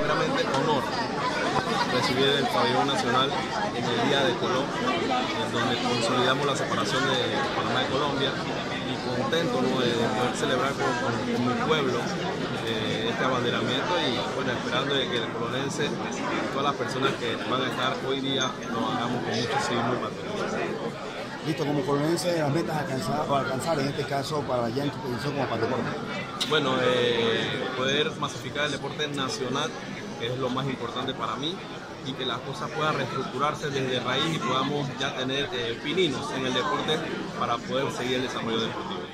primeramente honor recibir el pabellón nacional en el Día de Colón, en donde consolidamos la separación de Panamá y Colombia, y contento, ¿no?, de poder celebrar con mi pueblo este abanderamiento, y bueno, esperando de que el colonense y todas las personas que van a estar hoy día lo hagamos con mucho civismo y patriotismo. Listo, como colonense, las metas a alcanzar en este caso para allá en tu posición como Pandeporte. Bueno, poder masificar el deporte nacional, que es lo más importante para mí, y que las cosas puedan reestructurarse desde raíz y podamos ya tener pininos en el deporte para poder seguir el desarrollo deportivo.